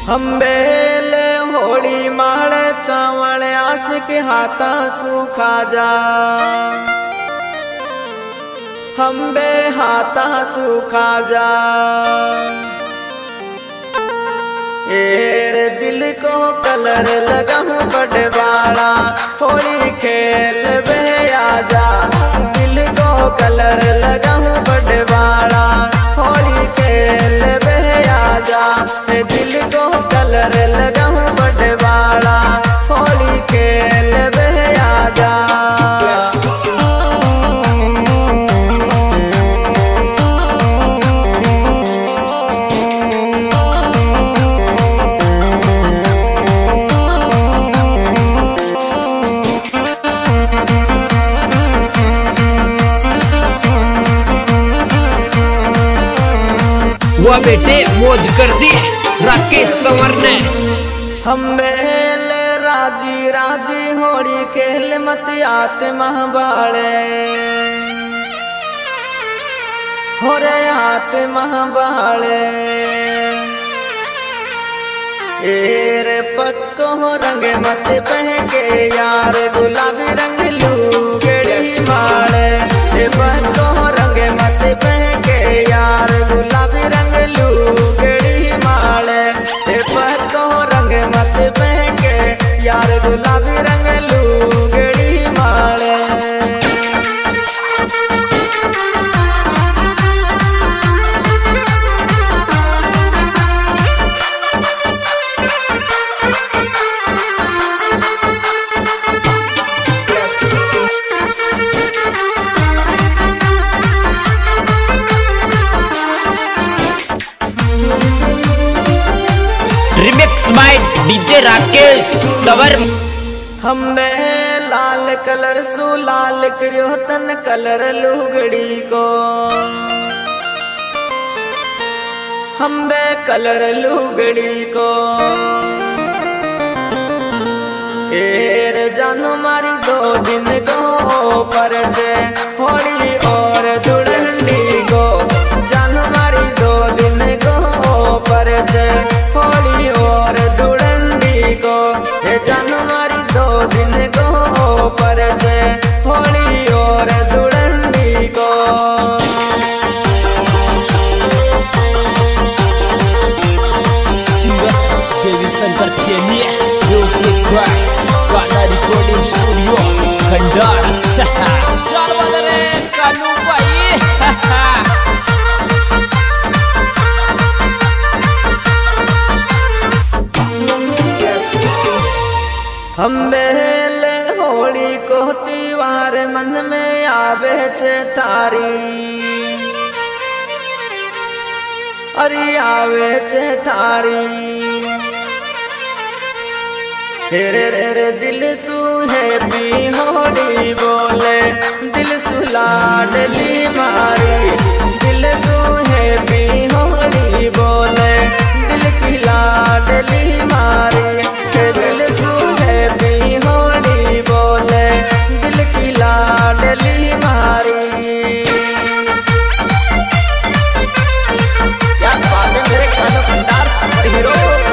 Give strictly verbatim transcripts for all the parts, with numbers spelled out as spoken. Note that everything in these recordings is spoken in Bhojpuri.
हम बेले होड़ी माले चावल आस के हाथा सूखा जा हम बे हाथा सूखा जा एर दिल को कलर लगाऊं बड़वाड़ा होली खेल बे आजा दिल को कलर लगाऊं बड़वाड़ा होली खेल बे आजा दिल को कलर लगाऊं बड़वाड़ा होली खेल बे आजा हुआ बेटे मौज कर दी राकेश कंवर ने। हम मेले राजी राजी होड़ी खेल मत आते महाबाड़े हो रे हाथ महाबाड़े एर पक्को रंग मत पहके यार गुलाबी रंग लूगड़ी माड़े पक्को रंग मत पहके यार गुलाबी रंग लूगड़ी माड़े पक्को रंग मत पहके यार गुलाबी रंग लूगड़ी माड़े remix by DJ Rakesh Kanwar. हम लाल कलर सु लाल करियो तन कलर लुगड़ी को हम बे कलर लुगड़ी को एर जानू मारी दो दिन को पर से होड़ी और दुड़ंडी को जानू मारी दो दिन को पर से होड़ी और दुड़ंडी को जानू मारी दो दिन को पर से होड़ी और दुड़ंडी को singer Devi Shankar Saini music by Gana recording studio Khandar चल बदरे कानू भाई। हम मेले होली को त्योहार मन में आवे छे थारी अरे आवे छे थारी हेरे रे रे दिल सु है भी होली बोले दिल सु लाडली मारी दिल सु है भी होली बोले दिल की लाडली मारी दिल सु है भी होली बोले दिल की लाडली मारी। क्या बात है मेरे गानों भंडार super hero.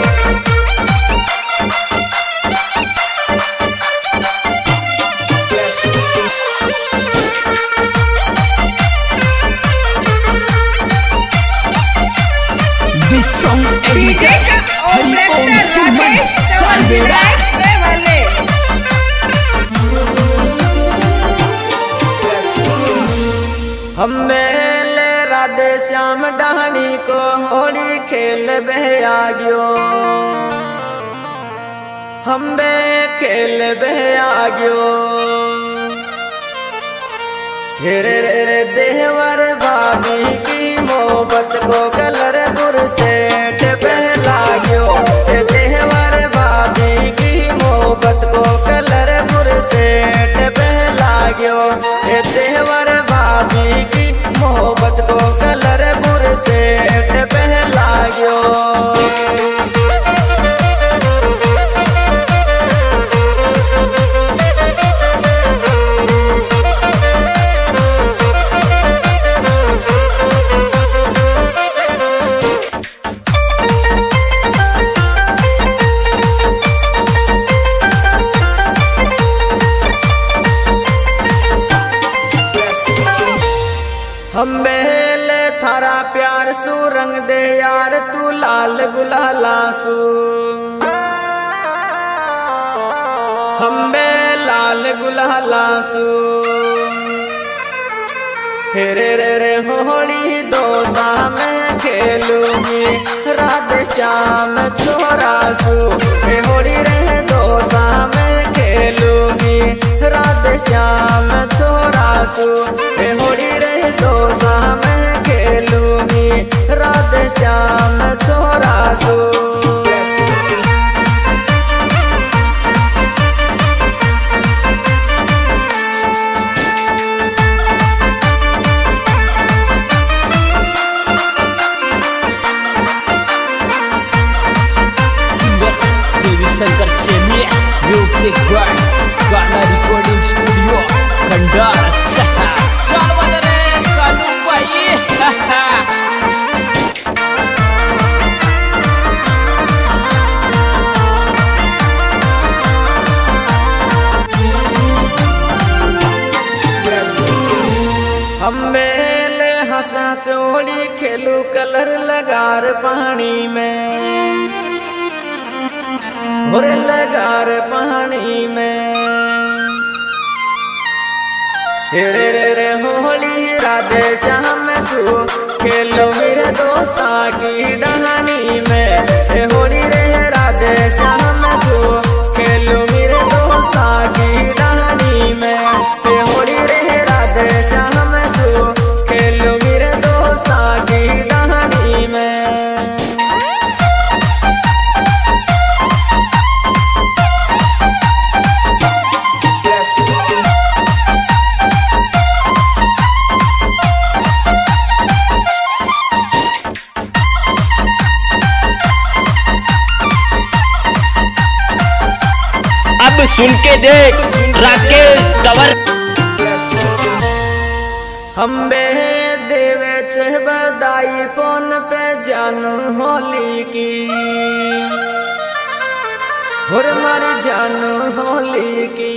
This song edited Hariom Suman सालवेड़ा। हम मेले राधे श्याम डानी को होली खेल बे आग्यो हम बे खेल बे आग्यो हेरे रे रे देवर भाभी की मोहब्बत को कलर बुर से लागयो देवर भाभी की मोहब्बत को कलर बुर से लागयो देवर भाभी की मोहब्बत को कलर बुर से लागयो। लाल गुलाला सू हम्बे लाल गुलाला सू हेरे रे रे होली दोसा में खेलूंगी राधे श्याम छोरा सू हे होली रे दोसा में खेलूंगी राधे श्याम छोरा सू हे होली रे दोसा में खेलूंगी राधे श्याम छोरा सू शंकर सेमी music brand Gana recording studio Khandar शहर चल बदरे कानू भाई हम मेले हंसा सोली खेलू कलर लगार पानी में और लगार पानी में हेरे रे रे होली राधे श्याम सू खेलो मेरे दोसा की डहानी में हे होली रे राधे श्याम सू खेलो मेरे दोसा की डहानी में हे होली रे राधे श्याम सू खेलो मेरे दोसा की डहानी में अब सुन के देख राकेश कंवर हम्बे देवे छे बधाई फोन पे जानू होली की और मारी जानू होली की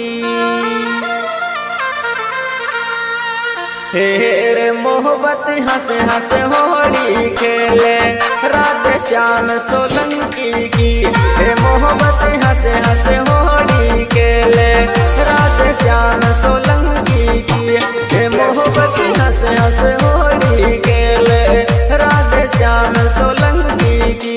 हेरे मोहब्बत हंसे हंसे होली खेले राधे श्याम सोलंकी की हे मोहब्बत हंसे हंसे होली खेले राधे श्याम सोलंकी की हे मोहब्बत हंसे हंसे होली खेले राधे श्याम सोलंकी की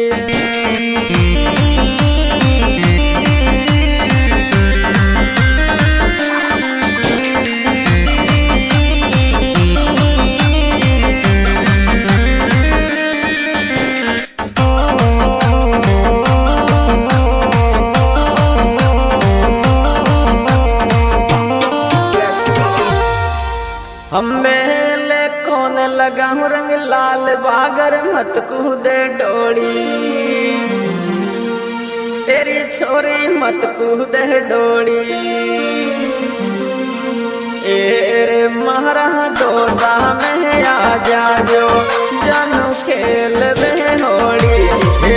हम मेले कौन लगाऊं रंग लाल बागर मत कूदे डोली तेरी छोरी मत कूदे डोली एरे महारा दोसा में आ जा जो जानू खेल में होली